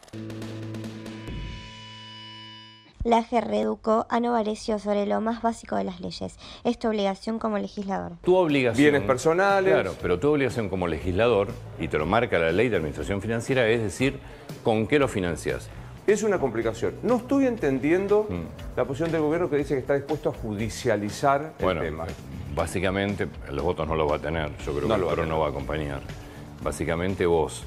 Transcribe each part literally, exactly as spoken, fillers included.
La A G reeducó a Novarecio sobre lo más básico de las leyes. Es tu obligación como legislador. Tu obligación... Bienes personales... Claro, pero tu obligación como legislador, y te lo marca la Ley de Administración Financiera, es decir, ¿con qué lo financias? Es una complicación. No estoy entendiendo Mm. la posición del gobierno que dice que está dispuesto a judicializar el Bueno, tema. básicamente, los votos no los va a tener. Yo creo No que lo va a el PRO tener. no va a acompañar. Básicamente vos,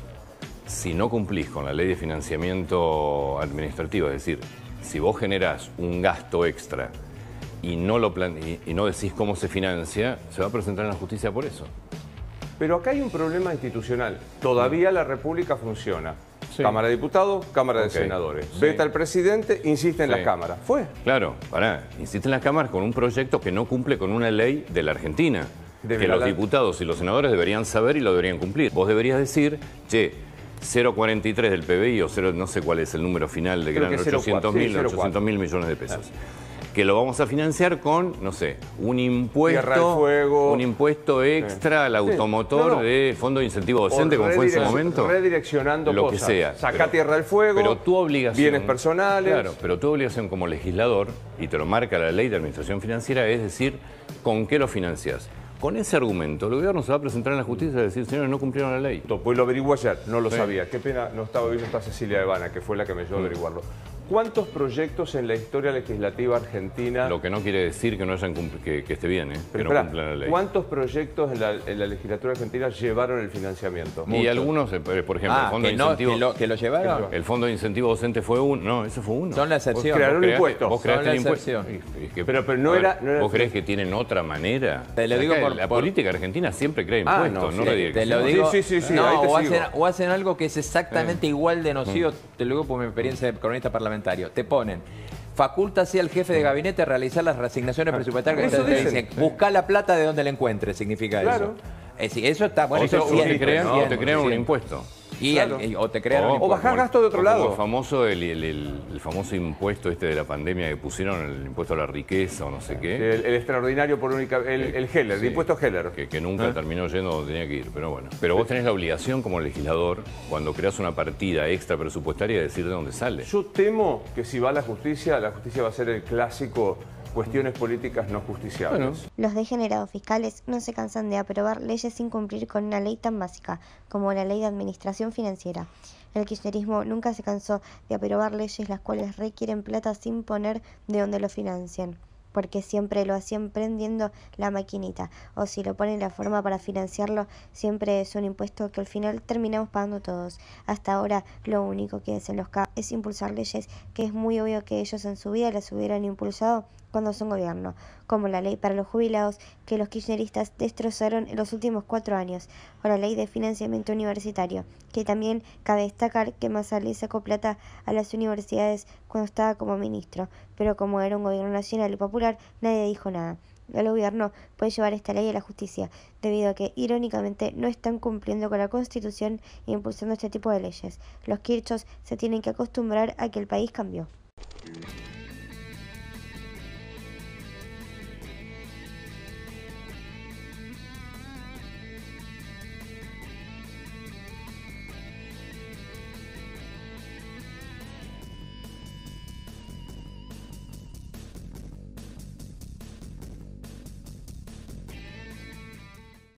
si no cumplís con la Ley de Financiamiento Administrativo, es decir, si vos generás un gasto extra y no, lo plan y, y no decís cómo se financia, se va a presentar en la justicia por eso. Pero acá hay un problema institucional. Todavía la República funciona. Sí. Cámara de Diputados, Cámara Ok. de Senadores. Sí. Veta al presidente, insiste en Sí. las cámaras. ¿Fue? Claro, pará, insiste en las cámaras con un proyecto que no cumple con una ley de la Argentina. Deberá que los la- diputados y los senadores deberían saber y lo deberían cumplir. Vos deberías decir, che, cero coma cuarenta y tres del P B I o cero, no sé cuál es el número final de que Creo eran que cero coma cuatro, ochocientos mil, sí, cero coma cuatro. ochocientos mil millones de pesos. Que lo vamos a financiar con, no sé, un impuesto, Tierra al fuego. un impuesto extra al Sí. automotor No, no. de Fondo de Incentivo Docente, O como fue en su redirec- momento. Redireccionando Lo cosas. que sea. Sacá Pero- tierra del fuego, Pero tu obligación... bienes personales. Claro, pero tu obligación como legislador, y te lo marca la Ley de Administración Financiera, es decir, ¿con qué lo financias? Con ese argumento, el gobierno se va a presentar en la justicia y decir, señores, no cumplieron la ley. Pues lo averiguó ayer, no lo Sí. sabía. Qué pena, no estaba viendo esta Cecilia Evana, que fue la que me ayudó a averiguarlo. ¿Cuántos proyectos en la historia legislativa argentina... Lo que no quiere decir que no hayan cumpl- que, que esté bien, ¿eh? que Pero no esperá, cumplan la ley. ¿cuántos proyectos en la, en la legislatura argentina llevaron el financiamiento? Y algunos, eh, por ejemplo, Ah, el Fondo que, de no, Incentivo... que, lo, que lo llevaron. El Fondo de Incentivo Docente fue uno. No, ese fue uno. Son la Vos excepción. crearon Vos creaste- impuestos. Vos creaste Son el la impuesto. excepción. Y- y que- Pero- pero no a ver, era- no era- ¿Vos crees que tienen otra manera? Te lo digo Acá por- La por- política argentina siempre crea Ah, impuestos, no, no, sí, redirección. Te lo Sí, digo. sí, sí, sí, no, ahí te o, sigo. hacen, o hacen algo que es exactamente igual de nocivo, te lo digo por mi experiencia de cronista parlamentario. Te ponen, faculta así al jefe de gabinete a realizar las reasignaciones presupuestarias. Eso Entonces te dicen. dicen, busca la plata de donde la encuentres, significa Claro. eso. Es decir, eso está bueno. O te, eso o es te siempre, crean, o siempre, te crean un siempre. impuesto. Y Claro. el- y- o te crean un O impuesto. bajás como- gasto de otro o como lado. El famoso, el, el- el- el famoso impuesto este de la pandemia que pusieron, el impuesto a la riqueza o no sé qué. El, el extraordinario por única... El, el Heller, el Sí, impuesto Heller. Que, que nunca terminó yendo donde tenía que ir, pero bueno. Pero vos tenés la obligación como legislador, cuando creas una partida extra presupuestaria, de decir de dónde sale. Yo temo que si va a la justicia, la justicia va a ser el clásico cuestiones políticas no justiciables. Bueno. Los degenerados fiscales no se cansan de aprobar leyes sin cumplir con una ley tan básica como la Ley de Administración Financiera. El kirchnerismo nunca se cansó de aprobar leyes las cuales requieren plata sin poner de dónde lo financian, porque siempre lo hacían prendiendo la maquinita, o si lo ponen la forma para financiarlo, siempre es un impuesto que al final terminamos pagando todos. Hasta ahora lo único que hacen los K es impulsar leyes que es muy obvio que ellos en su vida las hubieran impulsado cuando son gobierno, como la ley para los jubilados que los kirchneristas destrozaron en los últimos cuatro años, o la ley de financiamiento universitario, que también cabe destacar que Massa le sacó plata a las universidades cuando estaba como ministro, pero como era un gobierno nacional y popular, nadie dijo nada. El gobierno puede llevar esta ley a la justicia, debido a que, irónicamente, no están cumpliendo con la Constitución e impulsando este tipo de leyes. Los kirchos se tienen que acostumbrar a que el país cambió.